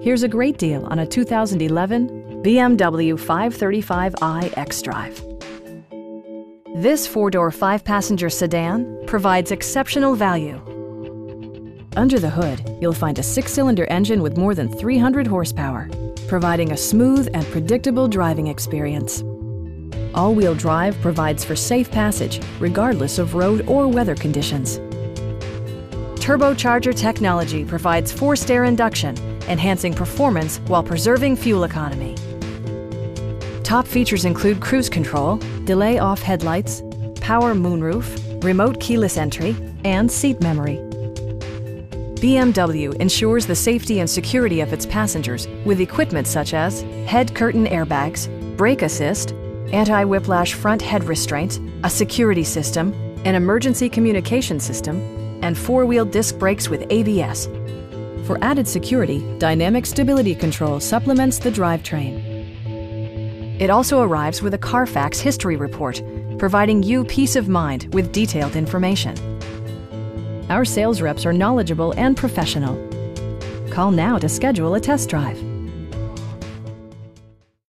Here's a great deal on a 2011 BMW 535i xDrive. This four-door, five-passenger sedan provides exceptional value. Under the hood, you'll find a six-cylinder engine with more than 300 horsepower, providing a smooth and predictable driving experience. All-wheel drive provides for safe passage, regardless of road or weather conditions. Turbocharger technology provides forced air induction, enhancing performance while preserving fuel economy. Top features include cruise control, delay-off headlights, power moonroof, remote keyless entry, and seat memory. BMW ensures the safety and security of its passengers with equipment such as head curtain airbags, brake assist, anti-whiplash front head restraints, a security system, an emergency communication system, and four-wheel disc brakes with ABS. For added security, dynamic stability control supplements the drivetrain. It also arrives with a Carfax history report, providing you peace of mind with detailed information. Our sales reps are knowledgeable and professional. Call now to schedule a test drive.